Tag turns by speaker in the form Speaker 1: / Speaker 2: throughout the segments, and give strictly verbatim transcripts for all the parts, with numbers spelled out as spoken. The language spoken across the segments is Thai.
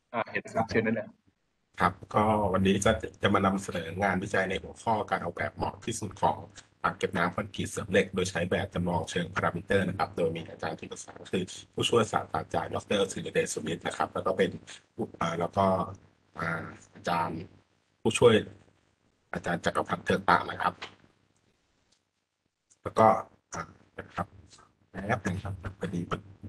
Speaker 1: อ่าเห็นครับเชิญนั่นแหละ
Speaker 2: ครับก็วันนี้จะจะมานำเสนองานวิจัยในหัวข้อการออกแบบเหมาะที่สุดของอ่างเก็บน้ำคอนกรีตเสริมเหล็กโดยใช้แบบจำลองเชิงพารามิเตอร์นะครับโดยมีอาจารย์ที่ปรึกษาคือผู้ช่วยศาสตราจารย์ดรศิริเดชสุมิตรนะครับแล้วก็เป็นผู้อ่าแล้วก็อ่าอาจารย์ผู้ช่วยอาจารย์จักรพันธ์เทิดต่างนะครับแล้วก็อ่านะครับแป๊บหนึงครับพอดี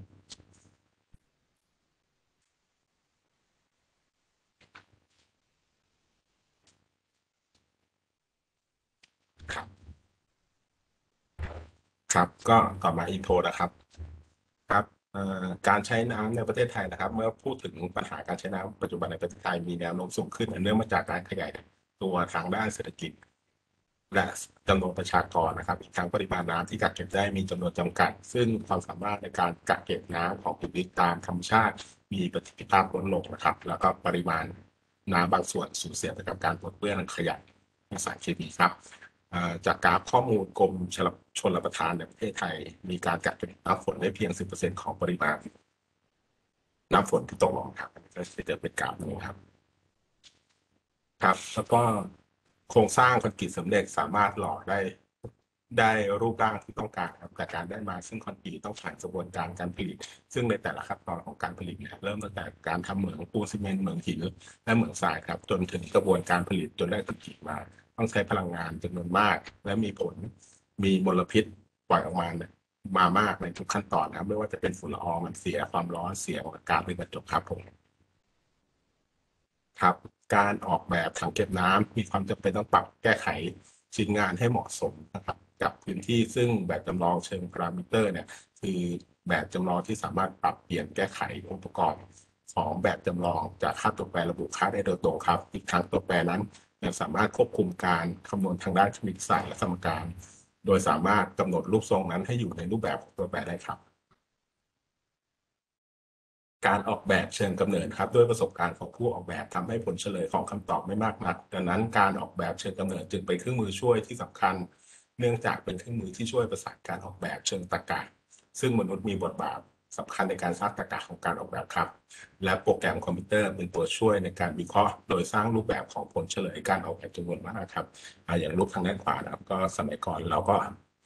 Speaker 2: ครับครับก็ต่อมาอินโทรนะครับ ครับเอ่อการใช้น้ำในประเทศไทยนะครับเมื่อพูดถึงปัญหาการใช้น้ำปัจจุบันในประเทศไทยมีแนวโน้มสูงขึ้นเนื่องมาจากการขยายตัวทางด้านเศรษฐกิจและจำนวนประชากรนะครับอีกทั้งปริมาณน้ำที่กักเก็บได้มีจำนวนจำกัดซึ่งความสามารถในการกักเก็บน้ำของพื้นที่ตามธรรมชาติมีประสิทธิภาพลดลงนะครับแล้วก็ปริมาณน้ำบางส่วนสูญเสียไปกับการปนเปื้อนขยะและสารเคมีครับ จากกราฟข้อมูลกรมชลชลประทานในประเทศไทยมีการกักเก็บน้ำฝนได้เพียงสิบเปอร์เซ็นต์ของปริมาณน้ำฝนที่ตกลงครับก็จะเจอเป็นกราฟนี้ครับครับแล้วก็โครงสร้างคอนกรีตสำเร็จสามารถหล่อได้ได้รูปร่างที่ต้องการครับแต่การได้มาซึ่งคอนกรีตต้องผ่านกระบวนการการผลิตซึ่งในแต่ละขั้นตอนของการผลิตเนี่ยเริ่มตั้งแต่การทำเหมืองปูนซีเมนต์เหมืองหินและเหมืองทรายครับจนถึงกระบวนการผลิตจนได้คอนกรีตมาต้องใช้พลังงานจำนวนมากและมีผลมีมลพิษปล่อยออกมาเนี่ยมามากในทุกขั้นตอนนะครับไม่ว่าจะเป็นฝุ่นละอองมันเสียความร้อนเสียของอากาศเป็นกระจกครับผม ครับการออกแบบถังเก็บน้ำมีความจำเป็นต้องปรับแก้ไขชิ้นงานให้เหมาะสมนะครับกับพื้นที่ซึ่งแบบจำลองเชิงพารามิเตอร์เนี่ยคือแบบจำลองที่สามารถปรับเปลี่ยนแก้ไของค์ประกอบของแบบจำลองจากค่าตัวแปรระบุค่าได้โดยตรงครับอีกทั้งตัวแปรนั้นยังสามารถควบคุมการคำนวณทางด้านคณิตศาสตร์และสมการโดยสามารถกำหนดรูปทรงนั้นให้อยู่ในรูปแบบของตัวแปรได้ครับ การออกแบบเชิงกำเนิดครับด้วยประสบการณ์ของผู้ออกแบบทำให้ผลเฉลยของคำตอบไม่มากนักดังนั้นการออกแบบเชิงกำเนิดจึงเป็นเครื่องมือช่วยที่สำคัญเนื่องจากเป็นเครื่องมือที่ช่วยประสานการออกแบบเชิงตรรกะซึ่งมนุษย์มีบทบาทสำคัญในการสร้างตรรกะของการออกแบบครับและโปรแกรมคอมพิวเตอร์เป็นตัวช่วยในการวิเคราะห์โดยสร้างรูปแบบของผลเฉลยการออกแบบจำนวนมากครับอย่างรูปทางด้านขวานะครับก็สมัยก่อนเราก็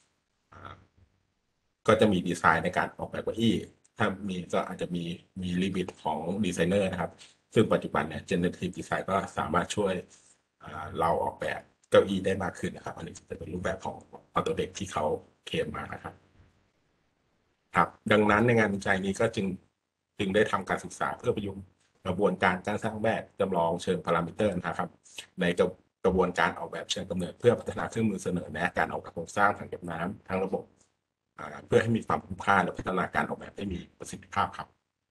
Speaker 2: ก็จะมีดีไซน์ในการออกแบบเก้าอี้ถ้ามีก็อาจจะมีมีลิมิตของดีไซเนอร์นะครับซึ่งปัจจุบันเนี่ย generative design ก็สามารถช่วยเราออกแบบเก้าอี้ได้มากขึ้นนะครับอันนี้จะเป็นรูปแบบของ Autodesk ที่เขาเคลมมานะครับครับดังนั้นในงานวิจัยนี้ก็จึงจึงได้ทำการศึกษาเพื่อประยุกต์กระบวนการการสร้างแบบจำลองเชิงพารามิเตอร์นะครับในกระกระบวนการออกแบบเชิงกำเนิดเพื่อพัฒนาเครื่องมือเสนอแนะการออกแบบโครงสร้างทางเก็บน้ำทั้งระบบ เพื่อให้มีความคุ้มค่าและพัฒนาการออกแบบให้มีประสิทธิภาพครับ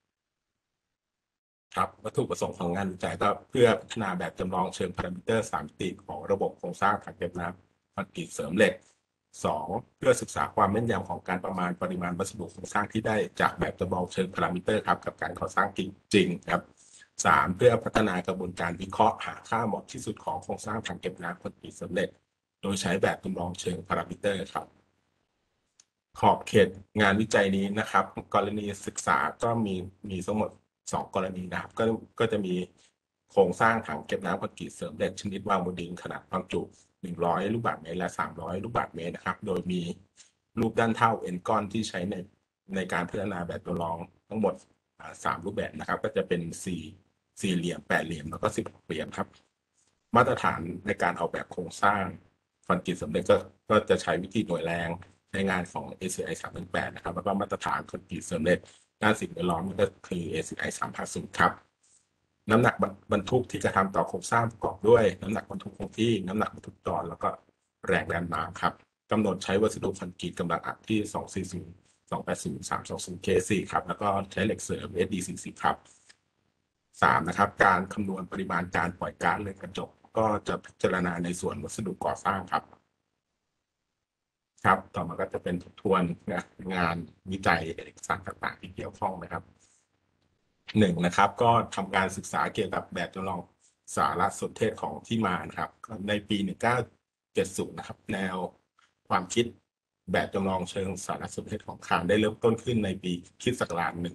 Speaker 2: ครับวัตถุประสงค์ของงานวิจัยก็เพื่อพัฒนาแบบจำลองเชิงพารามิเตอร์สามมิติของระบบโครงสร้างถังเก็บน้ำคอนกรีตเสริมเหล็กสองเพื่อศึกษาความแม่นยำของการประมาณปริมาณวัสดุโครงสร้างที่ได้จากแบบจำลองเชิงพารามิเตอร์ครับกับการก่อสร้างจริงครับสามเพื่อพัฒนากระบวนการวิเคราะห์หาค่าเหมาะที่สุดของโครงสร้างถังเก็บน้ำคอนกรีตสำเร็จโดยใช้แบบจำลองเชิงพารามิเตอร์ครับ ขอบเขตงานวิจัยนี้นะครับกรณีศึกษาก็มีมีทั้งหมดสองกรณีนะครับก็ก็จะมีโครงสร้างถังเก็บน้ำคอนกรีตเสริมเหล็กชนิดวางบนดินขนาดความจุหนึ่งร้อยลูกบาศก์เมตรและสามร้อยลูกบาศก์เมตรนะครับโดยมีรูปด้านเท่าเอ็นก้อนที่ใช้ในในการพัฒนาแบบตัวรองทั้งหมดสามรูปแบบนะครับก็จะเป็นสี่สี่เหลี่ยมแปดเหลี่ยมแล้วก็สิบหกเหลี่ยมครับมาตรฐานในการออกแบบโครงสร้างคอนกรีตสำเร็จก็ก็จะใช้วิธีหน่วยแรงในงานของ เอ ซี ไอ สามพันแปดนะครับแล้วก็มาตรฐานคอนกรีตสำเร็จด้านสิ่งแวดล้อมก็คือ เอ ซี ไอ สามพันครับน้ำหนักบรรทุกที่กระทำต่อโครงสร้างประกอบด้วยน้ำหนักบรรทุกคงที่น้ำหนักบรรทุกจอดแล้วก็แรงดันน้ำครับกำหนดใช้วัสดุคอนกรีตกำลังอัดที่สองสี่ศูนย์สองแปดศูนย์สามสองศูนย์เคสี่ครับแล้วก็ใช้เหล็กเสริม เอส ดี สี่สิบครับสามนะครับการคำนวณปริมาณการปล่อยก๊าซเรือนกระจกก็จะพิจารณาในส่วนวัสดุก่อสร้างครับ ครับต่อมาก็จะเป็นทบทวนงานวิจัยเอกสารต่างๆที่เกี่ยวข้องนะครับหนึ่งนะครับก็ทำการศึกษาเกี่ยวกับแบบจำลองสารสนเทศของที่มานะครับในปีหนึ่งเก้าเจ็ดศูนย์นะครับแนวความคิดแบบจำลองเชิงสารสนเทศของคานได้เริ่มต้นขึ้นในปีคริสต์ศักราชหนึ่ง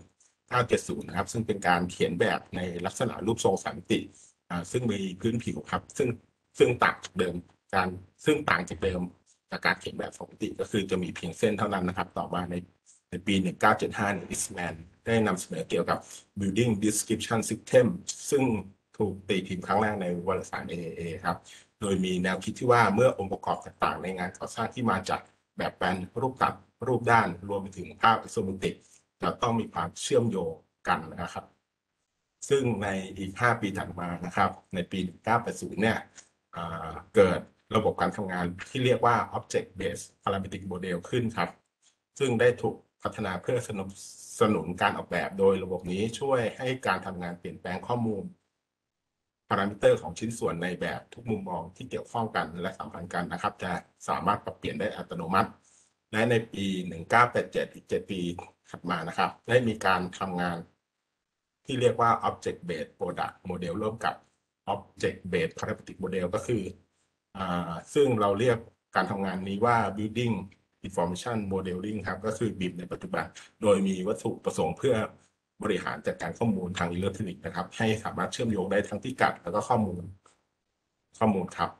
Speaker 2: เก้าเจ็ดศูนย์นะครับซึ่งเป็นการเขียนแบบในลักษณะรูปทรงสามมิติอ่าซึ่งมีพื้นผิวครับซึ่งซึ่งต่างจากเดิมการซึ่งต่างจากเดิมจากการเขียนแบบสองมิติก็คือจะมีเพียงเส้นเท่านั้นนะครับต่อมาในในปีหนึ่งเก้าเจ็ดห้าเนี่ย Eastman ได้นำเสนอเกี่ยวกับ Building Description System ซึ่งถูกตีพิมพ์ครั้งแรกในวารสาร เอ เอ เอ ครับโดยมีแนวคิดที่ว่าเมื่อองค์ประกอบต่างๆในงานก่อสร้างที่มาจากแบบแปลนรูปตัดรูปด้านรวมไปถึงภาพอิโซเมตริกจะต้องมีความเชื่อมโยงกันนะครับซึ่งในอีกห้าปีถัดมานะครับในปีหนึ่งเก้าแปดศูนย์เนี่ยเกิดระบบการทำงานที่เรียกว่า Object Based Parametric Model ขึ้นครับซึ่งได้ถูกพัฒนาเพื่อสนับสนุนการออกแบบโดยระบบนี้ช่วยให้การทำงานเปลี่ยนแปลงข้อมูลพารามิเตอร์ของชิ้นส่วนในแบบทุกมุมมองที่เกี่ยวข้องกันและสัมพันธ์กันนะครับจะสามารถปรับเปลี่ยนได้อัตโนมัติและในปีหนึ่งเก้าแปดเจ็ดอีกเจ็ดปีถัดมานะครับได้มีการทำงานที่เรียกว่า Object Based Product Model ร่วมกับ Object Based Parametric Model ก็คืออ่าซึ่งเราเรียกการทำงานนี้ว่า Building Information Modeling ครับก็คือ บี ไอ เอ็ม ในปัจจุบันโดยมีวัตถุประสงค์เพื่อบริหารจัดการข้อมูลทางอิเล็กทรอนิกส์นะครับให้สามารถเชื่อมโยงได้ทั้งพิกัดแล้วก็ข้อมูลข้อมูลครับ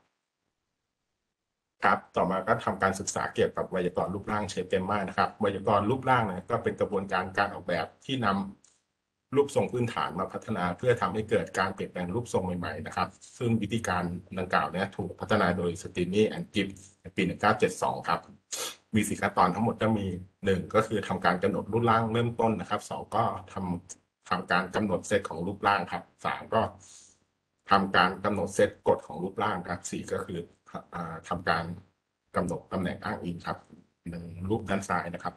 Speaker 2: ครับต่อมาก็ทำการศึกษาเกี่ยวกับไวยากรณ์รูปร่างเชฟเกมมานะครับไวยากรณ์รูปร่างนะก็เป็นกระบวนการการออกแบบที่นำรูปทรงพื้นฐานมาพัฒนาเพื่อทำให้เกิดการเปลี่ยนแปลงรูปทรงใหม่ๆนะครับซึ่งวิธีการดังกล่าวนี้ถูกพัฒนาโดยสตีนี่แอนด์กิฟในปีหนึ่งเก้าเจ็ดสองครับมีสี่ขั้นตอนทั้งหมดก็มีหนึ่งก็คือทำการกำหนดรูปร่างเริ่มต้นนะครับสองก็ทำทำการกำหนดเซตของรูปร่างครับสามก็ทำการกำหนดเซตกฎของรูปร่างครับสี่ก็คือทำการกำหนดตำแหน่งอ้างอิงครับในรูปด้านซ้ายนะครับ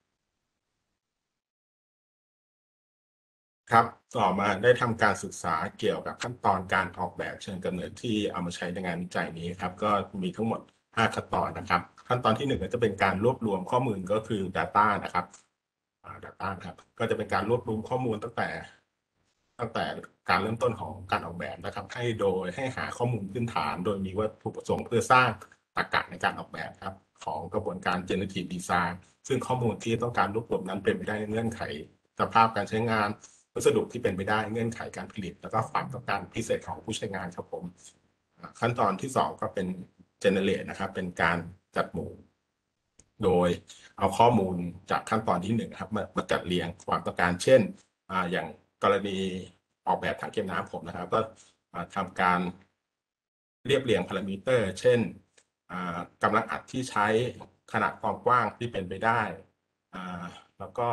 Speaker 2: ครับต่อมาได้ทำการศึกษาเกี่ยวกับขั้นตอนการออกแบบเชิงกำเนิดที่เอามาใช้ในงานวิจัยนี้ครับก็มีทั้งหมดห้าขั้นตอนนะครับขั้นตอนที่หนึ่งก็จะเป็นการรวบรวมข้อมูลก็คือ Data นะครับ Data ครับก็จะเป็นการรวบรวมข้อมูลตั้งแต่ตั้งแต่การเริ่มต้นของการออกแบบนะครับให้โดยให้หาข้อมูลพื้นฐานโดยมีวัตถุประสงค์เพื่อสร้างตรรกะในการออกแบบครับของกระบวนการ Generative Design ซึ่งข้อมูลที่ต้องการรวบรวมนั้นเป็นไปได้เงื่อนไขสภาพการใช้งานวัสดุที่เป็นไปได้เงื่อนไขการผลิตแล้วก็ความต้องการพิเศษของผู้ใช้งานครับผมขั้นตอนที่สองก็เป็น generate นะครับเป็นการจัดหมู่โดยเอาข้อมูลจากขั้นตอนที่หนึ่งครับมามาจัดเรียงความต้องการเช่นอ่าอย่างกรณีออกแบบถังเก็บน้ำผมนะครับก็ทำการเรียบเรียงพารามิเตอร์เช่นกำลังอัดที่ใช้ขนาดความกว้างที่เป็นไปได้แล้วก็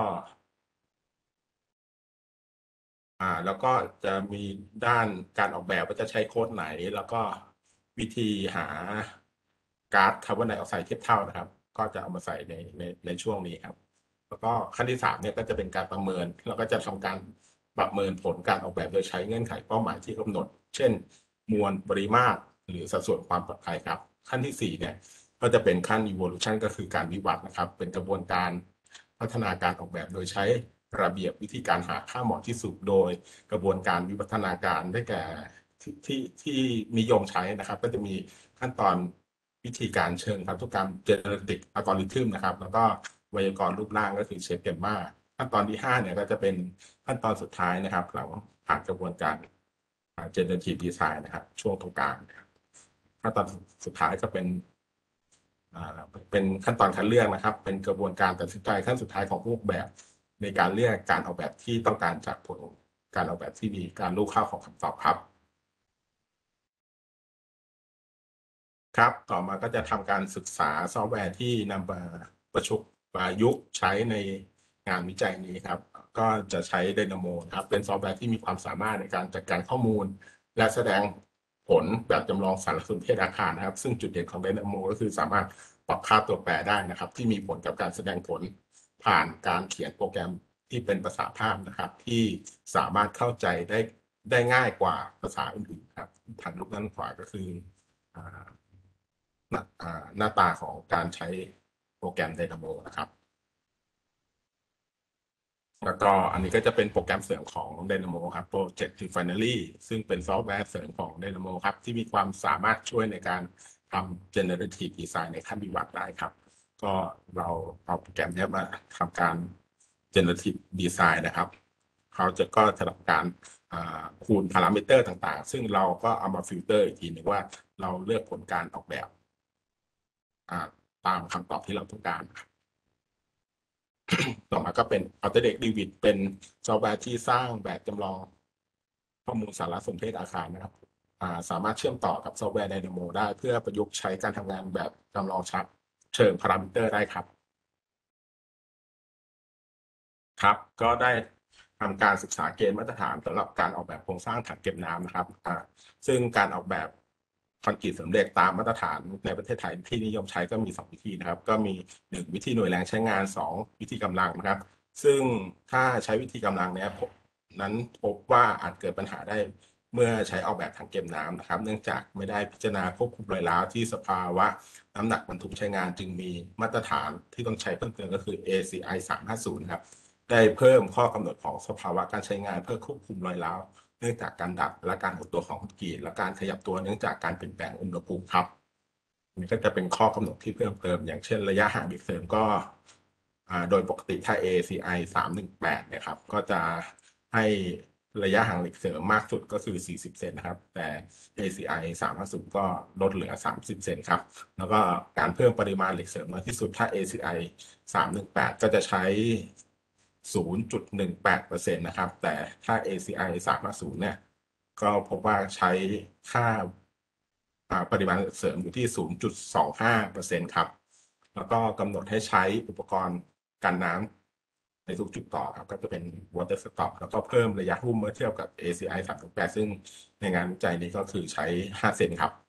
Speaker 2: อ่าแล้วก็จะมีด้านการออกแบบว่าจะใช้โค้ดไหนแล้วก็วิธีหาก๊าซคาร์บอนไดออกไซด์เทียบเท่านะครับก็จะเอามาใส่ในในในช่วงนี้ครับแล้วก็ขั้นที่สามเนี่ยก็จะเป็นการประเมินแล้วก็จะทำการประเมินผลการออกแบบโดยใช้เงื่อนไขเป้าหมายที่กำหนดเช่นมวลปริมาตรหรือสัดส่วนความปลอดภัยครับขั้นที่สี่เนี่ยก็จะเป็นขั้น evolution ก็คือการวิวัฒน์นะครับเป็นกระบวนการพัฒนาการออกแบบโดยใช้ระเบียบวิธีการหาค่าเหมาะที่สุดโดยกระบวนการวิวัฒนาการได้แก่ที่ที่ที่นิยมใช้นะครับก็จะมีขั้นตอนวิธีการเชิงพันธุกรรม genetic algorithm นะครับแล้วก็ไวยากรณ์รูปร่างก็คือเชฟเกมมาขั้นตอนที่ห้าเนี่ยก็จะเป็นขั้นตอนสุดท้ายนะครับหลังผ่านกระบวนการ generative design นะครับช่วงตรงกลางขั้นตอนสุดท้ายก็เป็นเป็นขั้นตอนคัดเลือกนะครับเป็นกระบวนการตัดสินใจขั้นสุดท้ายของผู้ออกแบบในการเลือกการออกแบบที่ต้องการจากผลการออกแบบที่มีการรู้ค่าของคำตอบครับครับต่อมาก็จะทำการศึกษาซอฟต์แวร์ที่นำมาประชุประยุกต์ใช้ในงานวิจัยนี้ครับก็จะใช้ Dynamo ครับเป็นซอฟต์แวร์ที่มีความสามารถในการจัดการข้อมูลและแสดงผลแบบจำลองสารสนเทศอาคารนะครับซึ่งจุดเด่นของ Dynamo ก็คือสามารถปรับค่าตัวแปรได้นะครับที่มีผลกับการแสดงผลผ่านการเขียนโปรแกรมที่เป็นภาษาภาพนะครับที่สามารถเข้าใจได้ได้ง่ายกว่าภาษาอื่นๆครับทางรูปด้านขวาก็คือหน้าตาของการใช้โปรแกรม Dynamo นะครับแล้วก็อันนี้ก็จะเป็นโปรแกรมเสริมของ Dynamo ครับ Project Refinery ซึ่งเป็นซอฟต์แวร์เสริมของ Dynamo ครับที่มีความสามารถช่วยในการทำ Generative Design ในขั้นวิวัฒน์ได้ครับก็เราเอาโปรแกรมนี้มาทำการ Generative Design นะครับเขาจะก็จะทำการคูณพารามิเตอร์ต่างๆซึ่งเราก็เอามาฟิลเตอร์อีกทีหนึ่งว่าเราเลือกผลการออกแบบตามคำตอบที่เราต้องการต่อมาก็เป็น Autodesk Revit เป็นซอฟต์แวร์ที่สร้างแบบจำลองข้อมูลสารสนเทศอาคารนะครับสามารถเชื่อมต่อกับซอฟต์แวร์ Dynamo ได้เพื่อประยุกต์ใช้การทำงานแบบจำลองชัดเชิงพารามิเตอร์ได้ครับครับก็ได้ทำการศึกษาเกณฑ์มาตรฐานสำหรับการออกแบบโครงสร้างถังเก็บน้ำนะครับซึ่งการออกแบบคอนกรีตสำเร็จตามมาตรฐานในประเทศไทยที่นิยมใช้ก็มีสองวิธีนะครับก็มีหนึ่งวิธีหน่วยแรงใช้งานสองวิธีกำลังนะครับซึ่งถ้าใช้วิธีกำลังเนี้ยนั้นพบว่าอาจเกิดปัญหาได้เมื่อใช้ออกแบบถังเก็บน้ำนะครับเนื่องจากไม่ได้พิจารณาควบคุมรอยร้าวที่สภาวะน้ำหนักบรรทุกใช้งานจึงมีมาตรฐานที่ต้องใช้เพิ่มเติมก็คือ เอ ซี ไอ สามห้าศูนย์ครับได้เพิ่มข้อกำหนดของสภาวะการใช้งานเพื่อควบคุมรอยร้าวเนื่องจากการดับและการหดตัวของคอนกรีตและการขยับตัวเนื่องจากการเปลี่ยนแปลงอุณหภูมิครับนี่ก็จะเป็นข้อกำหนดที่เพิ่มเติมอย่างเช่นระยะห่างบิดเสริมก็โดยปกติถ้า เอ ซี ไอ สามหนึ่งแปดเนี่ยครับก็จะให้ระยะห่างเหล็กเสริมมากสุดก็คือสี่สิบเซนนะครับแต่ เอ ซี ไอ สามห้าศูนย์ก็ลดเหลือสามสิบเซนครับแล้วก็การเพิ่มปริมาณเหล็กเสริมน้อยที่สุดถ้า เอ ซี ไอ สามหนึ่งแปดก็จะใช้ ศูนย์จุดหนึ่งแปดเปอร์เซ็นต์ นะครับแต่ถ้า เอ ซี ไอ สามห้าศูนย์เนี่ยก็พบว่าใช้ค่าปริมาณเสริมอยู่ที่ ศูนย์จุดสองห้าเปอร์เซ็นต์ ครับแล้วก็กำหนดให้ใช้อุปกรณ์กันน้ำในทุกจุดต่อครับก็จะเป็น water stop แล้วก็เพิ่มระยะหุ้มเมื่อเทียบกับ เอ ซี ไอ สามสิบแปดซึ่งในงานวิจัยนี้ก็คือใช้ห้าเซนครับ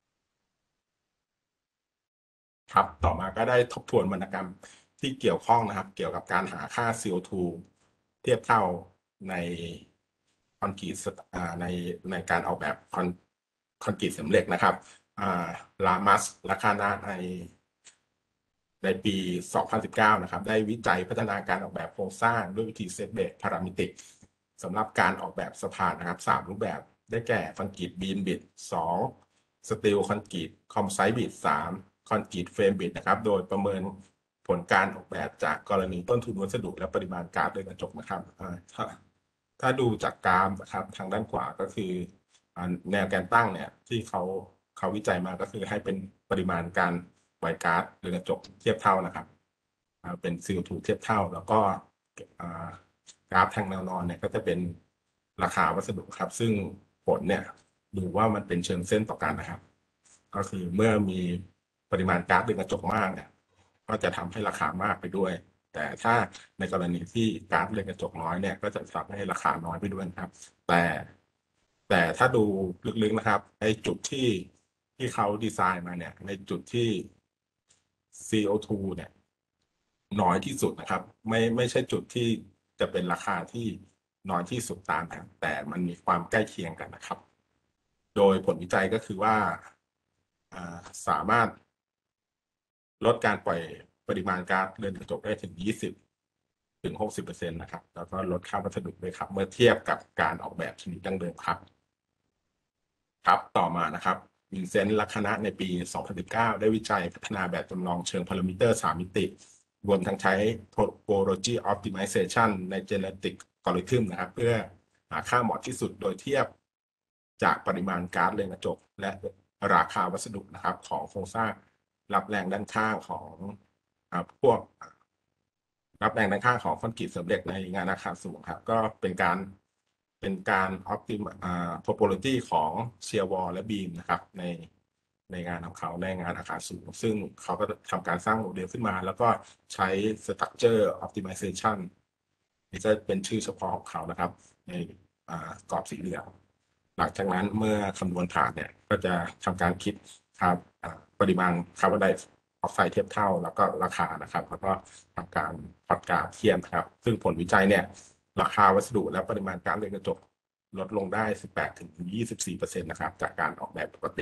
Speaker 2: ครับต่อมาก็ได้ทบทวนวรรณกรรมที่เกี่ยวข้องนะครับเกี่ยวกับการหาค่า ซี โอ ทู เทียบเท่าในคอนกรีตในในการออกแบบคอนคอนกรีตสำเร็จนะครับลามัสและคานาในในปี สองพันสิบเก้า นะครับได้วิจัยพัฒนาการออกแบบโครงสร้างด้วยวิธีเซตเบสพารามิติกสำหรับการออกแบบสะพานนะครับสามรูปแบบได้แก่คอนกรีตบีมบิดสองสตีลคอนกรีตคอมไซต์บิดสามคอนกรีตเฟรมบิดนะครับโดยประเมินผลการออกแบบจากกรณีต้นทุนวัสดุและปริมาณก๊าซเรือนกระจกนะครับถ้าถ้าดูจากกราฟนะครับทางด้านขวาก็คือแนวแกนตั้งเนี่ยที่เขาเขาวิจัยมาก็คือให้เป็นปริมาณการปล่อยก๊าซเรือนกระจกเทียบเท่านะครับเป็น ซี โอ ทู เทียบเท่าแล้วก็กราฟทางแนวนอนเนี่ยก็จะเป็นราคาวัสดุครับซึ่งผลเนี่ยดูว่ามันเป็นเชิงเส้นต่อกันนะครับก็คือเมื่อมีปริมาณก๊าซเรือนกระจกมากเนี่ยก็จะทำให้ราคามากไปด้วยแต่ถ้าในกรณีที่ก๊าซเรือนกระจกน้อยเนี่ยก็จะทำให้ราคาน้อยไปด้วยครับแต่แต่ถ้าดูลึกๆนะครับไอ้จุดที่ที่เขาดีไซน์มาเนี่ยในจุดที่ ซี โอ ทู เนี่ยน้อยที่สุดนะครับไม่ไม่ใช่จุดที่จะเป็นราคาที่น้อยที่สุดตามกันแต่มันมีความใกล้เคียงกันนะครับโดยผลวิจัยก็คือว่าสามารถลดการปล่อยปริมาณก๊าซเรือนกระจกได้ถึงยี่สิบถึงหกสิบเปอร์เซ็นต์นะครับแล้วก็ลดค่าวัสดุด้วยครับเมื่อเทียบกับการออกแบบชนิดดั้งเดิมครับครับต่อมานะครับวินเซนต์และคณะในปี สองพันสิบเก้า ได้วิจัยพัฒนาแบบจำลองเชิงพารามิเตอร์สามมิติรวมทั้งใช้ topology optimization ใน genetic algorithm นะครับเพื่อหาค่าเหมาะที่สุดโดยเทียบจากปริมาณก๊าซเรือนกระจกและราคาวัสดุนะครับของโครงสร้างรับแรงด้านข้างของพวกรับแรงด้านข้างของคอนกรีตสำเร็จในงานอาคารสูงครับก็เป็นการเป็นการออ p ติมอ่าโทโปโลจีของเชียร์วอลและบีมนะครับในในงานของเขาในงานอาคารสูงซึ่งเขาก็ทำการสร้างโมเดลขึ้นมาแล้วก็ใช้ structure optimization นี่จะเป็นชื่อเฉพาะของเขานะครับในกรอบสีเหลืองหลังจากนั้นเมื่อคำนวณผ่านเนี่ยก็จะทำการคิดครับปริมาณคาร์บอนไดออกไซด์เทียบเท่าแล้วก็ราคานะครับแล้วก็ทำการพอดกราฟเทียมครับซึ่งผลวิจัยเนี่ยราคาวัสดุและปริมาณก๊าซเรือนกระจกลดลงได้ สิบแปดถึงยี่สิบสี่เปอร์เซ็นต์ นะครับจากการออกแบบปกติ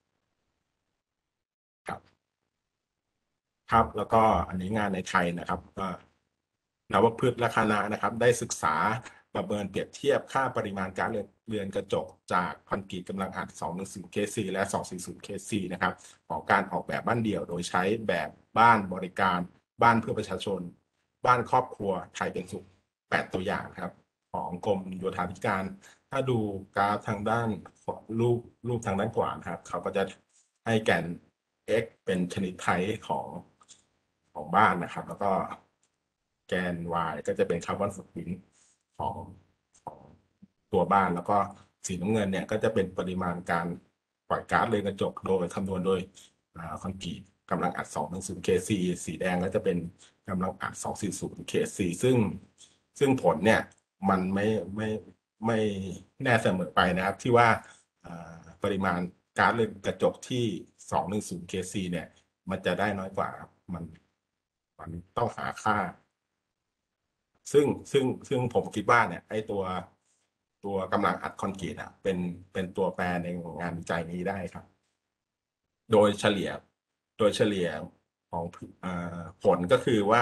Speaker 2: ครับครับแล้วก็อันนี้งานในไทยนะครับก็นวพฤกษ์และคณะนะครับได้ศึกษาประเมินเปรียบเทียบค่าปริมาณก๊าซเรือนกระจกจากคอนกรีตกำลังอัด สองร้อยสิบ เค ซี และ สองร้อยสี่สิบ เค ซี นะครับของการออกแบบบ้านเดี่ยวโดยใช้แบบบ้านบริการบ้านเพื่อประชาชนบ้านครอบครัวไทยเป็นสุขแปดตัวอย่างครับของกรมโยธาธิการ ถ้าดูกราฟทางด้านรูปรูปทางด้านขวานะครับเขาก็จะให้แกน x เป็นชนิดไทป์ของของบ้านนะครับ แล้วก็แกน y ก็จะเป็นคาร์บอนฟุตพริ้นท์ของของตัวบ้าน แล้วก็สีน้ำเงินเนี่ยก็จะเป็นปริมาณการปล่อยก๊าซเรือนกระจกโดยคำนวณโดยคอนกรีตกำลังอัด สองร้อยสิบ เค ซี สีแดงก็จะเป็นกำลังอัด สองร้อยสี่สิบ เค ซี ซึ่งซึ่งผลเนี่ยมันไม่ไม่ไม่แน่เสมอไปนะครับที่ว่าปริมาณก๊าซเรือนกระจกที่ สองร้อยสิบ เค ซี เนี่ยมันจะได้น้อยกว่ามันมันต้องหาค่า ซึ่งซึ่งซึ่งผมคิดว่าเนี่ยไอ้ตัวตัวกำลังอัดคอนกรีตอ่ะเป็นเป็นตัวแปรในงานวิจัยนี้ได้ครับ โดยเฉลี่ยโดยเฉลี่ยของอ่าผลก็คือว่า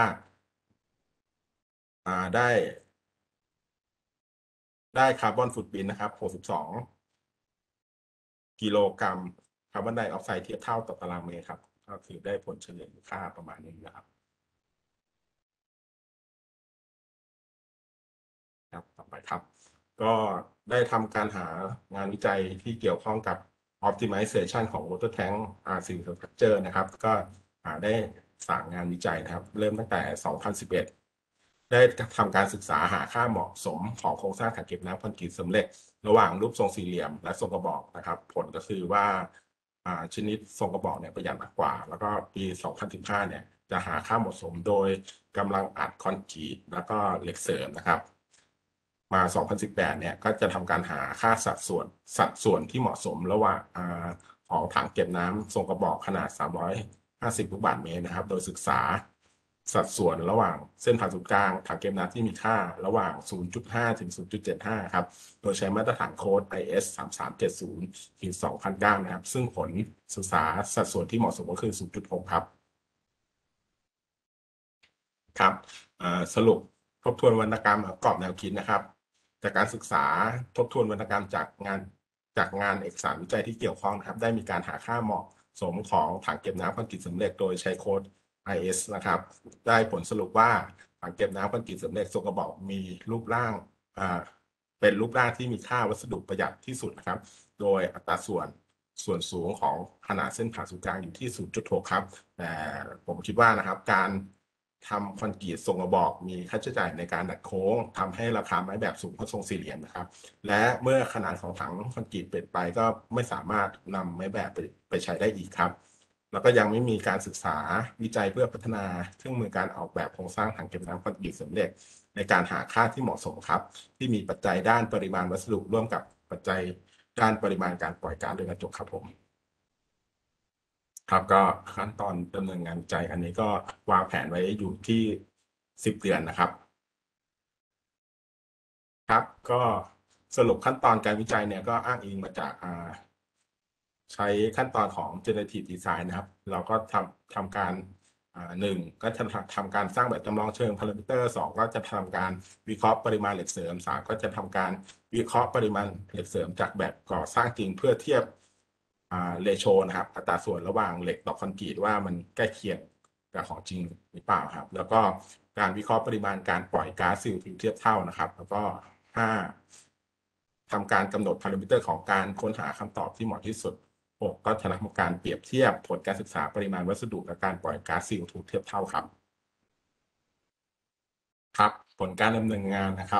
Speaker 2: อ่าได้ได้คาร์บอนฟุตปรินท์นะครับหกสิบสองกิโลกรัมคาร์บอนไดออกไซด์เทียบเท่าต่อตารางเมตรครับก็คือได้ผลเฉลี่ยค่าประมาณนี้นะครับครับต่อไปครับ ก็ได้ทำการหางานวิจัยที่เกี่ยวข้องกับ optimization ของ water tank civil structure นะครับ ก็ได้สร้างงานวิจัยนะครับ เริ่มตั้งแต่ สองพันสิบเอ็ด ได้ทำการศึกษาหาค่าเหมาะสมของโครงสร้างถังเก็บน้ำคอนกรีตสำเร็จระหว่างรูปทรงสี่เหลี่ยมและทรงกระบอกนะครับ ผลก็คือว่าชนิดทรงกระบอกเนี่ยประหยัดมากกว่า แล้วก็ปี สองพันสิบห้า เนี่ยจะหาค่าเหมาะสมโดยกำลังอัดคอนกรีตแล้วก็เหล็กเสริมนะครับ มา สองพันสิบแปด เนี่ยก็จะทำการหาค่าสัดส่วนสัดส่วนที่เหมาะสมระหว่างของถังเก็บน้ำทรงกระบอกขนาด สามร้อยห้าสิบ ลูกบาศก์เมตรนะครับ โดยศึกษาสัดส่วนระหว่างเส้นผ่านศูนย์กลางถังเก็บน้ำที่มีค่าระหว่าง ศูนย์จุดห้า ถึง ศูนย์จุดเจ็ดห้า ครับ โดยใช้มาตรฐานโค้ด ไอ เอส สามสามเจ็ดศูนย์ สองพันเก้า นะครับ ซึ่งผลศึกษาสัดส่วนที่เหมาะสมก็คือ ศูนย์จุดหก ครับครับสรุปทบทวนวรรณกรรมกรอบแนวคิดนะครับ จากการศึกษาทบทวนวรรณกรรมจากงานจากงานเอกสารวิจัยที่เกี่ยวข้องนะครับ ได้มีการหาค่าเหมาะสมของถังเก็บน้ำคอนกรีตสำเร็จโดยใช้โค้ด ไอ เอส นะครับ ได้ผลสรุปว่าถังเก็บน้ำคอนกรีตสำเร็จทรงกระบอกมีรูปร่างเป็นรูปร่างที่มีค่าวัสดุประหยัดที่สุดนะครับ โดยอัตราส่วนส่วนสูงของขนาดเส้นผ่าศูนย์กลางอยู่ที่ ศูนย์จุดหก ครับ แต่ผมคิดว่านะครับการทำคอนกรีตทรงกระบอกมีค่าใช้จ่ายในการดัดโค้งทำให้ราคาไม้แบบสูงเพราะทรงสี่เหลี่ยมนะครับ และเมื่อขนาดของถังคอนกรีตเปลี่ยนไปก็ไม่สามารถนำไม้แบบไปไปใช้ได้อีกครับ แล้วก็ยังไม่มีการศึกษาวิจัยเพื่อพัฒนาเครื่องมือการออกแบบโครงสร้างถังเก็บน้ำคอนกรีตสำเร็จในการหาค่าที่เหมาะสมครับ ที่มีปัจจัยด้านปริมาณวัสดุร่วมกับปัจจัยด้านปริมาณการปล่อยก๊าซเรือนกระจกครับผมครับก็ขั้นตอนดำเนินงานวิจัยอันนี้ก็วางแผนไว้อยู่ที่สิบเดือนนะครับ ครับก็สรุปขั้นตอนการวิจัยเนี่ยก็อ้างอิงมาจากใช้ขั้นตอนของ generative design นะครับ เราก็ทำทำการหนึ่งก็จะทำการสร้างแบบจำลองเชิงพารามิเตอร์สองก็จะทำการวิเคราะห์ปริมาณเหล็กเสริมสามก็จะทำการวิเคราะห์ปริมาณเหล็กเสริมจากแบบก่อสร้างจริงเพื่อเทียบเรโชนะครับอัตราส่วนระหว่างเหล็กต่อคอนกรีตว่ามันใกล้เคียงกับของจริงหรือเปล่าครับ แล้วก็การวิเคราะห์ปริมาณการปล่อยก๊าซซี โอ ทู เทียบเท่านะครับ แล้วก็ห้าทำการกำหนดพารามิเตอร์ของการค้นหาคำตอบที่เหมาะที่สุดหกก็ทำการเปรียบเทียบผลการศึกษาปริมาณวัสดุและการปล่อยก๊าซ ซี โอ ทู เทียบเท่าครับครับ ผลการดำเนินงานนะครับ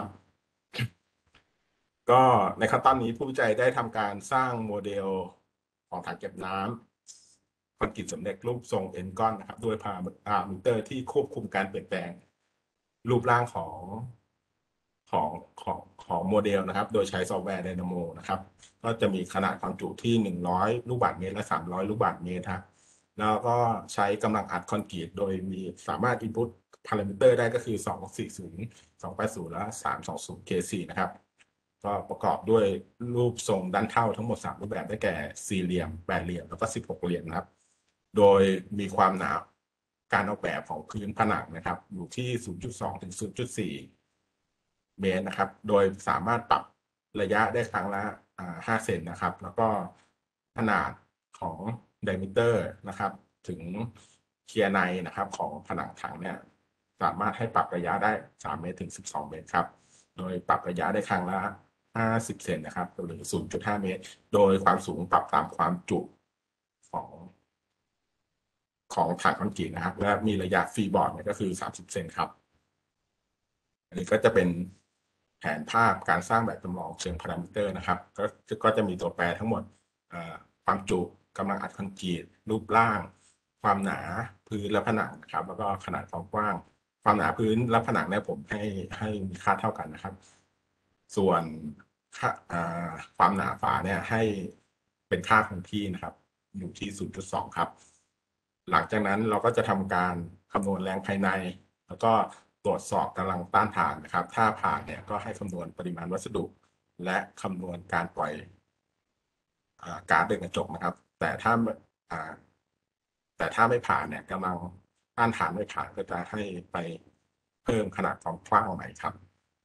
Speaker 2: ก็ในขั้นตอนนี้ผู้วิจัยได้ทำการสร้างโมเดลของถังเก็บน้ำคอนกรีตสำเร็จรูปทรงเอ็นก้อนนะครับด้วยพารามิเตอร์ที่ควบคุมการเปลี่ยนแปลงรูปร่างของของของของโมเดลนะครับ โดยใช้ซอฟต์แวร์ Dynamo นะครับ ก็จะมีขนาดความจุที่หนึ่งร้อยลูกบาศก์เมตรและสามร้อยลูกบาศก์เมตรครับแล้วก็ใช้กำลังอัดคอนกรีตโดยมีสามารถ input พารามิเตอร์ได้ก็คือ สองร้อยสี่สิบ สองร้อยแปดสิบ และ สามร้อยยี่สิบ เค ซี นะครับ ก็ประกอบด้วยรูปทรงด้านเท่าทั้งหมดสามรูปแบบได้แก่สี่เหลี่ยมแปดเหลี่ยมแล้วก็สิบหกเหลี่ยมนะครับ โดยมีความหนาการออกแบบของพื้นผนังนะครับ อยู่ที่ ศูนย์จุดสอง ถึง ศูนย์จุดสี่ เมตรนะครับ โดยสามารถปรับระยะได้ครั้งละห้าเซนนะครับ แล้วก็ขนาดของไดมิเตอร์นะครับ ถึงเคลียร์ในนะครับของผนังถังเนี่ยสามารถให้ปรับระยะได้สามเมตรถึงสิบสองเมตรครับโดยปรับระยะได้ครั้งละห้าสิบเซนนะครับหรือ ศูนย์จุดห้า เมตร โดยความสูงปรับตามความจุของของฐานคอนกรีตนะครับและมีระยะฟรีบอร์ดเนี่ยก็คือสามสิบเซนครับอันนี้ก็จะเป็นแผนภาพการสร้างแบบจำลองเชิงพารามิเตอร์นะครับก็ก็จะมีตัวแปรทั้งหมดความจุกำลังอัดคอนกรีตรูปร่าง ความหนาพื้นและผนังนะครับแล้วก็ขนาดความกว้าง ความหนาพื้นและผนังเนี่ยผมให้ให้มีค่าเท่ากันนะครับ ส่วนค่าความหนาฝาเนี่ยให้เป็นค่าคงที่นะครับอยู่ที่ ศูนย์จุดสอง ครับ หลังจากนั้นเราก็จะทำการคำนวณแรงภายใน แล้วก็ตรวจสอบกำลังต้านทานนะครับ ถ้าผ่านเนี่ยก็ให้คำนวณปริมาณวัสดุ และคำนวณการปล่อยก๊าซเรือนกระจกนะครับ แต่ถ้าแต่ถ้าไม่ผ่านเนี่ยกำลังต้านทานไม่ผ่านก็จะให้ไปเพิ่มขนาดความกว้างใหม่ครับ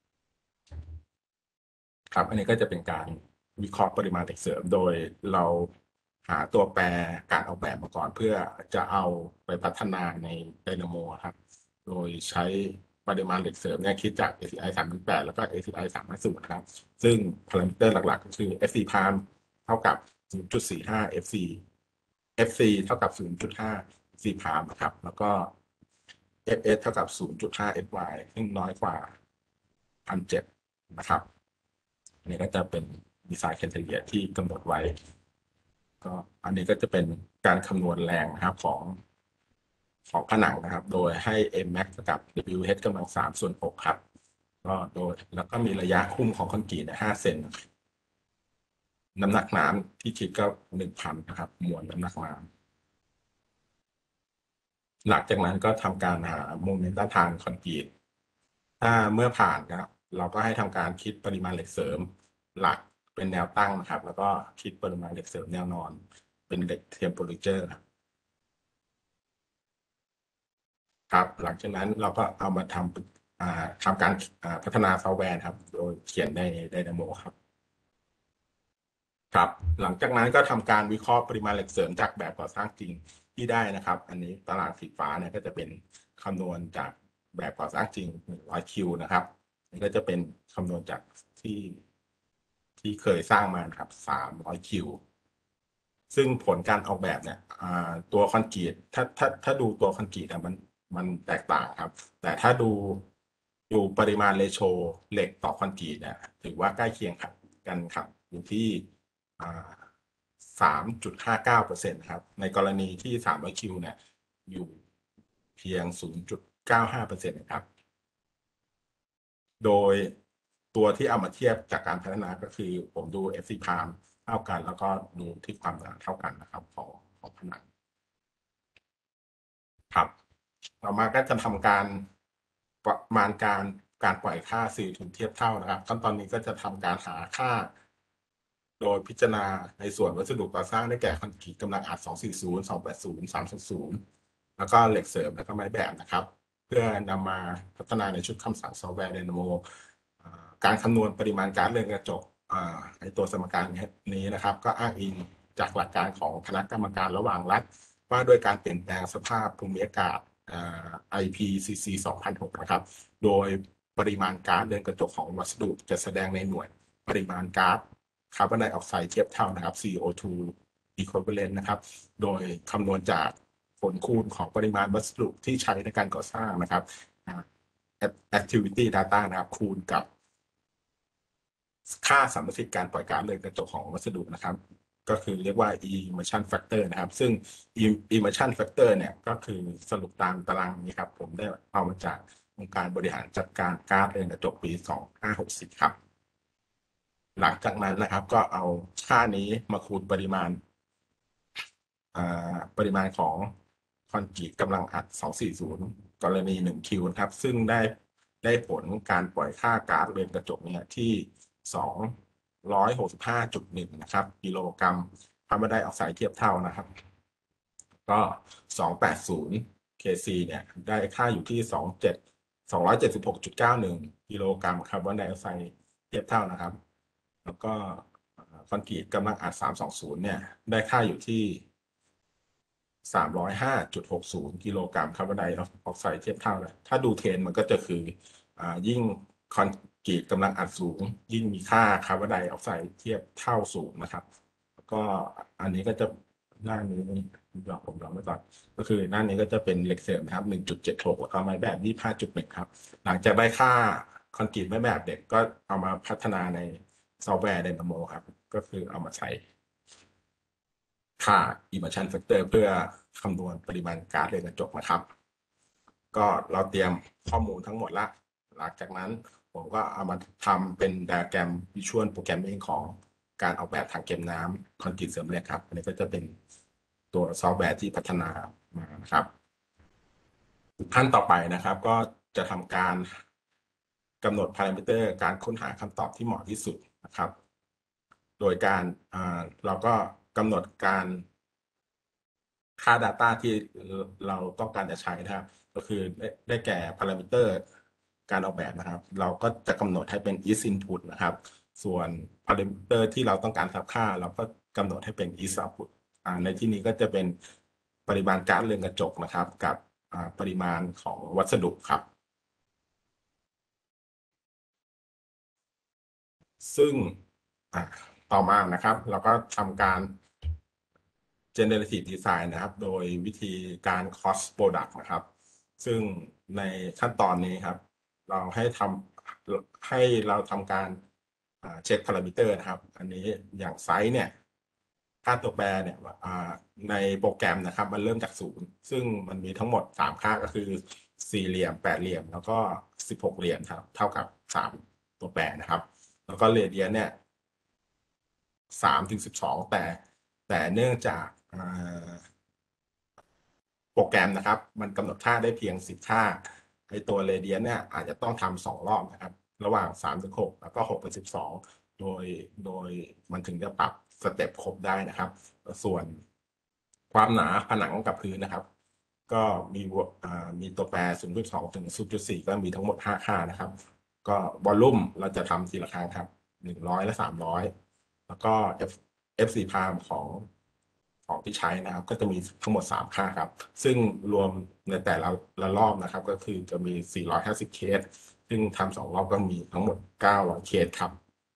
Speaker 2: ครับอันนี้ก็จะเป็นการวิเคราะห์ปริมาณเหล็กเสริมโดยเราหาตัวแปรการออกแบบมาก่อนเพื่อจะเอาไปพัฒนาในไดนาโมครับโดยใช้ปริมาณเหล็กเสริมเนี่ยคิดจาก เอ ซี ไอ สามพันแปดแล้วก็ เอ ซี ไอ สามพันครับซึ่งพารามิเตอร์หลักๆก็คือ เอฟ ซี prime เท่ากับ ศูนย์จุดสี่ห้า เอฟ ซี เอฟ ซี เท่ากับ ศูนย์จุดห้า C prime นะครับแล้วก็ เอฟ เอส เท่ากับ ศูนย์จุดห้า เอฟ วาย ซึ่งน้อยกว่า หนึ่งพันเจ็ดร้อย นะครับอันนี้ก็จะเป็นดีไซน์แคทเลียที่กำหนดไว้ก็อันนี้ก็จะเป็นการคำนวณแรงนะครับของของผนังนะครับ โดยให้ M max เท่ากับ W H กำลังสามส่วนหกครับก็โดยแล้วก็มีระยะคุ้มของคอนกรีตห้าเซนน้ำหนักน้ำที่คิดก็หนึ่งพันนะครับมวลน้ำหนักน้ำหลังจากนั้นก็ทำการหาโมเมนต์ต้านทานคอนกรีตถ้าเมื่อผ่านนะครับเราก็ให้ทำการคิดปริมาณเหล็กเสริมหลักเป็นแนวตั้งนะครับ แล้วก็คิดปริมาณเหล็กเสริมแนวนอนเป็นเหล็กเทมโพเรเจอร์ครับหลังจากนั้นเราก็เอามาทำทำการพัฒนาซอฟต์แวร์ครับโดยเขียนในไดนาโมครับครับหลังจากนั้นก็ทำการวิเคราะห์ปริมาณเหล็กเสริมจากแบบก่อสร้างจริงที่ได้นะครับ อันนี้ตารางสีฟ้าเนี่ยก็จะเป็นคำนวณจากแบบก่อสร้างจริงหนึ่งร้อยคิวนะครับนี่ก็จะเป็นคำนวณจากที่ที่เคยสร้างมาครับสามร้อยคิวซึ่งผลการออกแบบเนี่ยตัวคอนกรีตถ้าถ้าถ้าดูตัวคอนกรีตมันมันแตกต่างครับ แต่ถ้าดูดูปริมาณเรโชเหล็กต่อคอนกรีตเนี่ยถือว่าใกล้เคียงกันครับอยู่ที่สามจุดห้าเก้าเปอร์เซ็นต์ครับในกรณีที่สามร้อยคิวเนี่ยอยู่เพียงศูนย์จุดเก้าห้าเปอร์เซ็นต์ครับโดยตัวที่เอามาเทียบจากการพัฒนาก็คือผมดู เอฟ ซี prime เท่ากัน แล้วก็ดูที่ความหนาเท่ากันนะครับของของผนังครับต่อมาก็จะทำการประมาณการการปล่อยค่าสี่ทุนเทียบเท่านะครับขั้นตอนนี้ก็จะทำการหาค่า โดยพิจารณาในส่วนวัสดุก่อสร้างได้แก่คอนกรีตกำลังอัดสองสี่ศูนย์ สองแปดศูนย์ สามสองศูนย์แล้วก็เหล็กเสริมและก็ไม้แบบนะครับ เพื่อนำมาพัฒนาในชุดคำสั่งซอฟต์แวร์ไดนาโมการคำนวณปริมาณก๊าซเรือนกระจกในตัวสมการนี้นะครับ ก็อ้างอิงจากหลักการของคณะกรรมการระหว่างรัฐว่าด้วยการเปลี่ยนแปลงสภาพภูมิอากาศ ไอ พี ซี ซี สองพันหกนะครับ โดยปริมาณก๊าซเรือนกระจกของวัสดุจะแสดงในหน่วยปริมาณก๊าซคาร์บอนไดออกไซด์เทียบเท่านะครับ ซี โอ ทู equivalent นะครับ โดยคำนวณจากผลคูณของปริมาณวัสดุที่ใช้ในการก่อสร้างนะครับ activity data นะครับคูณกับค่าสัมประสิทธิ์การปล่อยก๊าซเรือนกระจกของวัสดุนะครับ ก็คือเรียกว่า emission factor นะครับ ซึ่ง emission factor เนี่ยก็คือสรุปตามตารางนี้ครับ ผมได้เอามาจากองค์การบริหารจัดการก๊าซเรือนกระจกปีสองพันห้าร้อยหกสิบครับหลังจากนั้นนะครับก็เอาค่านี้มาคูณปริมาณปริมาณของคอนกรีตกำลังอัดสองสี่ศูนย์กรณีหนึ่งคิวนะครับซึ่งได้ได้ผลการปล่อยค่าก๊าซเรือนกระจกเนี่ยที่สองร้อยหกสิบห้าจุดหนึ่งนะครับกิโลกรัมคาร์บอนไดออกไซด์เทียบเท่านะครับก็สองแปดศูนย์ เค ซี เนี่ยได้ค่าอยู่ที่สองเจ็ดสองร้อยเจ็ดสิบหกจุดเก้าหนึ่งกิโลกรัมคาร์บอนไดออกไซด์เทียบเท่านะครับแล้วก็คอนกรีตกำลังอัดสามสองศูนย์เนี่ยได้ค่าอยู่ที่สามร้อยห้าจุดหกศูนย์กิโลกรัมคาร์บอนไดออกไซด์เทียบเท่าเลยถ้าดูเทรนมันก็จะคืออ่ายิ่งคอนกรีดกำลังอัดสูงยิ่งมีค่าคาร์บอนไดออกไซด์เทียบเท่าสูงนะครับแล้วก็อันนี้ก็จะหน้านี้ยอมผมยอมไว้ก่อนก็คือหน้านี้ก็จะเป็นเหล็กเสริมนะครับหนึ่งจุดเจ็ดหกแล้วก็ไม้แบบยี่สิบห้าจุดหนึ่งครับหลังจากได้ค่าคอนกรีตไม้แบบเด็กก็เอามาพัฒนาในซอฟต์แวร์ Dynamo ครับก็คือเอามาใช้ค่า Immersion Factor เพื่อคำนวณปริมาณก๊าซเรือนกระจกนะครับก็เราเตรียมข้อมูลทั้งหมดละหลังจากนั้นผมก็เอามาทำเป็นไดอะแกรม Visual Programming ของการออกแบบถังเก็บน้ำคอนกรีตเสริมเหล็กครับอันนี้ก็จะเป็นตัวซอฟต์แวร์ที่พัฒนามานะครับขั้นต่อไปนะครับก็จะทำการกำหนดพารามิเตอร์การค้นหาคำตอบที่เหมาะที่สุดนะครับโดยการเราก็กำหนดการค่า Data ที่เราต้องการจะใช้นะครับก็คือได้แก่พารามิเตอร์การออกแบบนะครับเราก็จะกำหนดให้เป็น is input นะครับส่วนพารามิเตอร์ที่เราต้องการทราบค่าเราก็กำหนดให้เป็น is output ในที่นี้ก็จะเป็นปริมาณก๊าซเรือนกระจกนะครับกับปริมาณของวัสดุครับซึ่งต่อมานะครับเราก็ทำการ generative design นะครับโดยวิธีการ cost product นะครับซึ่งในขั้นตอนนี้ครับเราให้ทำให้เราทำการเช็คพารามิเตอร์นะครับอันนี้อย่างไซส์เนี่ยค่าตัวแปรเนี่ยในโปรแกรมนะครับมันเริ่มจากศูนย์ซึ่งมันมีทั้งหมดสามค่าก็คือสี่เหลี่ยมแปดเหลี่ยมแล้วก็สิบหกเหลี่ยมครับเท่ากับสามตัวแปรนะครับแล้วก็เรเดียนเนี่ยสามถึงสิบสองแต่แต่เนื่องจากโปรแกรมนะครับมันกำหนดค่าได้เพียงสิบค่าไอตัวเรเดียนเนี่ยอาจจะต้องทำสองรอบนะครับระหว่างสามถึงหกแล้วก็หกเป็นสิบสองโดยโดยมันถึงจะปรับสเต็ปครบได้นะครับส่วนความหนาผนังกับพื้นนะครับก็มีมีตัวแปร ศูนย์จุดสอง ถึง ศูนย์จุดสี่ ก็มีทั้งหมดห้าค่านะครับก็วอลลุ่มเราจะทำทีละครั้งครับหนึ่งร้อยและสามร้อยแล้วก็ F FC Prime ของของที่ใช้นะครับก็จะมีทั้งหมดสามค่าครับซึ่งรวมในแต่ละละรอบนะครับก็คือจะมีสี่ร้อยห้าสิบเคสซึ่งทำสองรอบก็มีทั้งหมดเก้าร้อยเคสครับ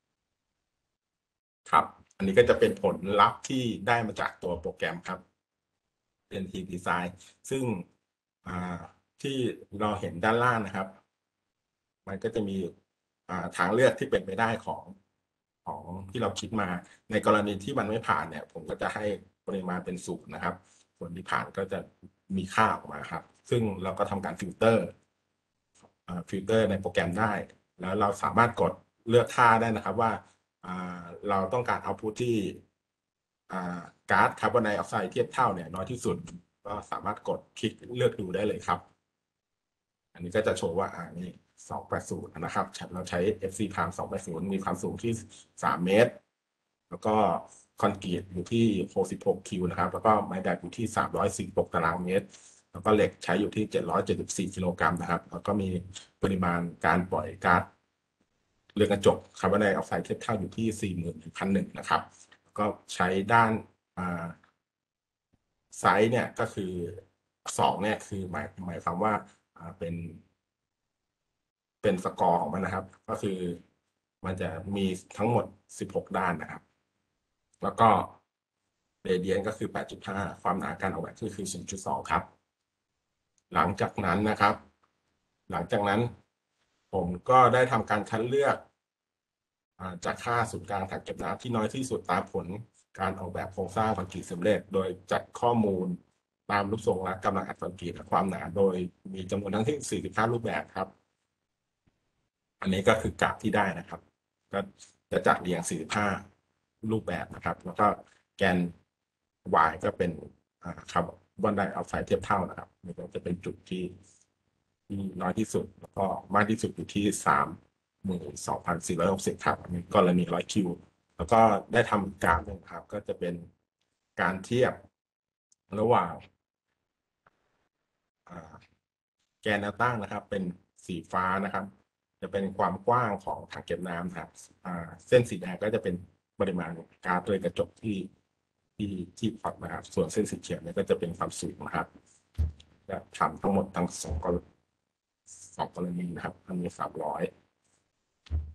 Speaker 2: ครับอันนี้ก็จะเป็นผลลัพธ์ที่ได้มาจากตัวโปรแกรมครับเป็นทีมดีไซน์ซึ่งที่เราเห็นด้านล่างนะครับมันก็จะมีทางเลือกที่เป็นไปได้ของของที่เราคิดมาในกรณีที่มันไม่ผ่านเนี่ยผมก็จะให้ปริมาณเป็นศูนย์นะครับส่วนที่ผ่านก็จะมีค่าออกมาครับซึ่งเราก็ทำการฟิลเตอร์ฟิลเตอร์ในโปรแกรมได้แล้วเราสามารถกดเลือกค่าได้นะครับว่าเราต้องการเอาพุทที่ก๊าซคาร์บอนไดออกไซด์เทียบเท่าเนี่ยน้อยที่สุดก็สามารถกดคลิกเลือกดูได้เลยครับอันนี้ก็จะโชว์ว่าอ่านี่สองแปดศูนย์นะครับเราใช้ เอฟ ซี Prime สองแปดศูนย์มีความสูงที่สามเมตรแล้วก็คอนกรีตอยู่ที่หกสิบหกคิวนะครับแล้วก็ไม้แบบอยู่ที่สามร้อยสี่สิบหกตารางเมตรแล้วก็เหล็กใช้อยู่ที่เจ็ดร้อยเจ็ดสิบสี่กิโลกรัมนะครับแล้วก็มีปริมาณการปล่อยก๊าซเรือนกระจกคาร์บอนไดออกไซด์เทียบเท่าอยู่ที่ สี่หมื่นหนึ่งพันหนึ่ง นะครับก็ใช้ด้านไซส์เนี่ยก็คือสองเนี่ยคือหมายหมายความว่าเป็นเป็นสกอร์ของมันนะครับก็คือมันจะมีทั้งหมดสิบหกด้านนะครับแล้วก็เรเดียนก็คือ แปดจุดห้า ความหนาการออกแบบก็คือ ศูนย์จุดสอง ครับหลังจากนั้นนะครับหลังจากนั้นผมก็ได้ทำการคัดเลือกจากค่าศูนย์กลางถังเก็บน้ำที่น้อยที่สุดตามผลการออกแบบโครงสร้างคอนกรีตสำเร็จโดยจัดข้อมูลตามรูปทรงและกำลังอัดคอนกรีตและความหนาโดยมีจำนวนทั้งที่สี่สิบห้ารูปแบบครับอันนี้ก็คือกราฟที่ได้นะครับก็จะจัดเรียงสี่สิบห้ารูปแบบนะครับแล้วก็แกน y ก็เป็นคาร์บอนไดออกไซด์เทียบเท่านะครับนี่ก็จะเป็นจุดที่ที่น้อยที่สุดแล้วก็มากที่สุดอยู่ที่สามหมื่นสองพันสี่ร้อยหกสิบครับอันนี้กรณีร้อยคิวแล้วก็ได้ทำกราฟหนึ่งครับก็จะเป็นการเทียบระหว่างแกนแนวตั้งนะครับเป็นสีฟ้านะครับจะเป็นความกว้างของถังเก็บน้ำครับเส้นสีแดงก็จะเป็นปริมาณก๊าซเรือนกระจกที่ที่ที่พอร์ตนะครับส่วนเส้นสีเขียวเนี่ยก็จะเป็นความสูงนะครับจะทำทั้งหมดทั้งสองกรณีสองกรณีนะครับอันนี้สามร้อย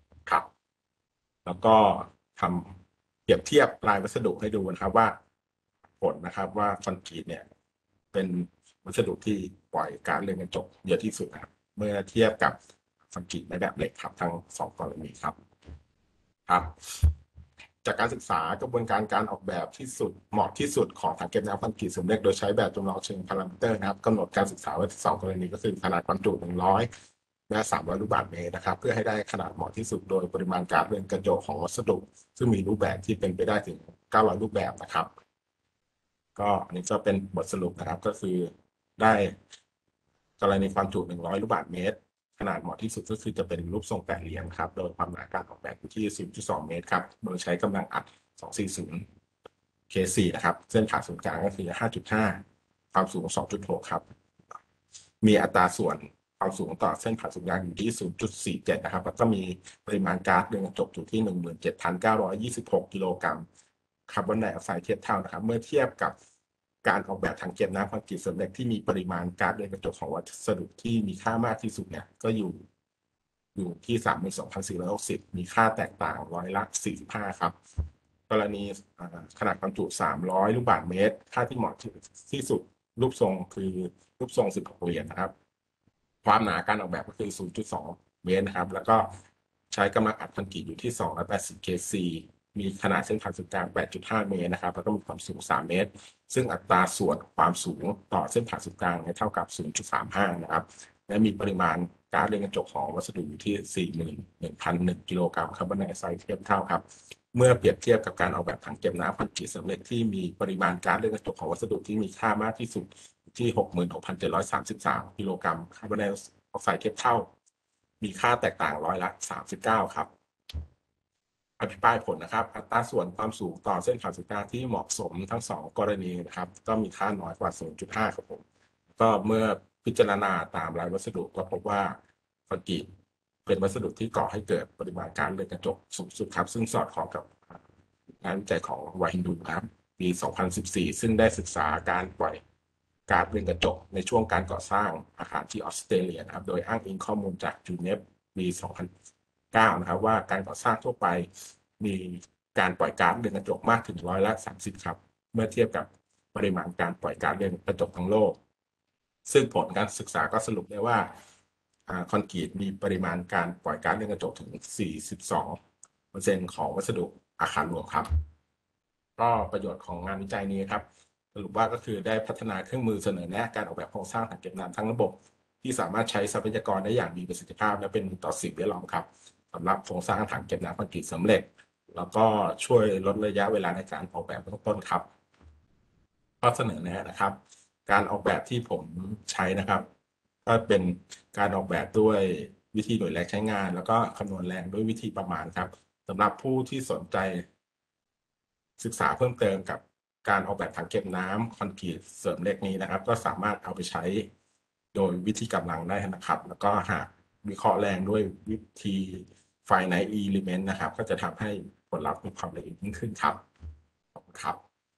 Speaker 2: แล้วก็ทำเปรียบเทียบลายวัสดุให้ดูนะครับว่าผลนะครับว่าคอนกรีตเนี่ยเป็นวัสดุที่ปล่อยก๊าซเรือนกระจกเยอะที่สุดนะครับเมื่อเทียบกับคอนกรีตในแบบเหล็กครับทั้งสองกรณีครับครับจากการศึกษากระบวนการการออกแบบที่สุดเหมาะที่สุดของถังเก็บน้ำคอนกรีตเสริมเหล็กโดยใช้แบบจำลองเชิงพารามิเตอร์นะครับกำหนดการศึกษาไว้สองกรณีก็คือขนาดบรรจุหนึ่งร้อยและสามร้อยลูกบาศก์เมตรนะครับเพื่อให้ได้ขนาดเหมาะที่สุดโดยปริมาณก๊าซเรือนกระจกของวัสดุซึ่งมีรูปแบบที่เป็นไปได้ถึงเก้าร้อยรูปแบบนะครับก็อันนี้ก็เป็นบทสรุปนะครับก็คือได้กรณีความจุหนึ่งร้อยลูกบาศก์เมตรขนาดเหมาะที่สุดก็คือจะเป็นรูปทรงแปดเหลี่ยมครับโดยความหนาการออกแบบอยู่ที่ ศูนย์จุดสอง เมตรครับโดยใช้กำลังอัดสองร้อยสี่สิบ เค สี่ นะครับเส้นผ่าศูนย์กลางก็คือ ห้าจุดห้า ความสูง สองจุดหก ครับมีอัตราส่วนความสูงต่อเส้นผ่าศูนย์กลางอยู่ที่ ศูนย์จุดสี่เจ็ด นะครับแล้วก็มีปริมาณก๊าซเรือนกระจกอยู่ที่ หนึ่งหมื่นเจ็ดพันเก้าร้อยยี่สิบหก กิโลกรัมคาร์บอนไดออกไซด์เทียบเท่านะครับเมื่อเทียบกับการออกแบบถังเก็บน้ำคอนกรีตเสริมเหล็กที่มีปริมาณก๊าซเรือนกระจกของวัสดุที่มีค่ามากที่สุดเนี่ยก็อยู่อยู่ที่ สามหมื่นสองพันสี่ร้อยหกสิบ มีค่าแตกต่างร้อยละสี่สิบห้าครับกรณีขนาดความจุสามร้อยลูกบาศก์เมตรค่าที่เหมาะที่สุดรูปทรงคือรูปทรงสิบหกเหรียญนะครับความหนาการออกแบบก็คือ ศูนย์จุดสอง เมตรนะครับแล้วก็ใช้กำลังอัดคอนกรีตอยู่ที่สองร้อยแปดสิบ เค ซี มีขนาดเส้นผ่านศูนย์กลาง แปดจุดห้า เมตรนะครับแล้วก็มีความสูงสามเมตรซึ่งอัตราส่วนความสูงต่อเส้นผ่านศูนย์กลางเท่ากับ ศูนย์จุดสามห้า นะครับและมีปริมาณก๊าซเรือนกระจกของวัสดุอยู่ที่ สี่หมื่นหนึ่งพันหนึ่ง กิโลกรัมคาร์บอนไดออกไซด์เทียบเท่าครับเมื่อเปรียบเทียบกับการออกแบบถังเก็บน้ำคอนกรีตเสริมเหล็กที่มีปริมาณก๊าซเรือนกระจกของวัสดุที่มีค่ามากที่สุดที่ หกหมื่นหกพันเจ็ดร้อยสามสิบสาม กิโลกรัมคาร์บอนไดออกไซด์เทียบเท่ามีค่าแตกต่างร้อยละสามสิบเก้าครับอภิปรายผลนะครับอัตราส่วนความสูงต่อเส้นผ่าศูนย์กลางที่เหมาะสมทั้งสองกรณีนะครับก็มีค่าน้อยกว่า ศูนย์จุดห้า ครับผมก็เมื่อพิจารณาตามรายวัสดุก็พบว่าคอนกรีตเป็นวัสดุที่ก่อให้เกิดปริมาณก๊าซเรือนกระจกสูงสุดครับซึ่งสอดคล้องกับงานวิจัยของวาฮินดูครับปี สองพันสิบสี่ ซึ่งได้ศึกษาการปล่อยก๊าซเรือนกระจกในช่วงการก่อสร้างอาคารที่ออสเตรเลียนะครับโดยอ้างอิงข้อมูลจากจูเนฟปี สองพันเก้า นะครับว่าการก่อสร้างทั่วไปมีการปล่อยก๊าซเรือนกระจกมากถึงร้อยละสามสิบครับเมื่อเทียบกับปริมาณการปล่อยก๊าซเรือนกระจกทั้งโลกซึ่งผลการศึกษาก็สรุปได้ว่าคอนกรีตมีปริมาณการปล่อยก๊าซเรือนกระจกถึง สี่สิบสองเปอร์เซ็นต์ ของวัสดุอาคารรวมครับก็ประโยชน์ของงานวิจัยนี้ครับสรุปว่าก็คือได้พัฒนาเครื่องมือเสนอแนะการออกแบบโครงสร้างถังเก็บน้ำทั้งระบบที่สามารถใช้ทรัพยากรได้อย่างมีประสิทธิภาพและเป็นต่อสิ่งแวดล้อมครับสำหรับโครงสร้างถังเก็บน้ำคอนกรีตสำเร็จแล้วก็ช่วยลดระยะเวลาในการออกแบบเบื้องต้นครับข้อเสนอแนะนะครับ การออกแบบที่ผมใช้นะครับก็เป็นการออกแบบด้วยวิธีหน่วยแรงใช้งาน แล้วก็คำนวณแรงด้วยวิธีประมาณครับสำหรับผู้ที่สนใจศึกษาเพิ่มเติมกับการออกแบบถังเก็บน้ำคอนกรีตเสริมเหล็กนี้นะครับ ก็สามารถเอาไปใช้โดยวิธีกำลังได้นะครับ แล้วก็หากวิเคราะห์แรงด้วยวิธี finite element นะครับ ก็จะทำให้ผลลัพธ์มีความละเอียดยิ่งขึ้นครับขอบคุณครับ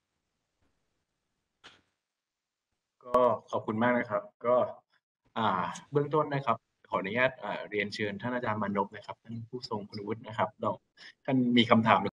Speaker 1: ก็ขอบคุณมากนะครับ ก็อ่าเบื้องต้นนะครับ ขออนุญาตอ่าเรียนเชิญท่านอาจารย์มานพนะครับท่านผู้ทรงคุณวุฒินะครับลองท่านมีคำถาม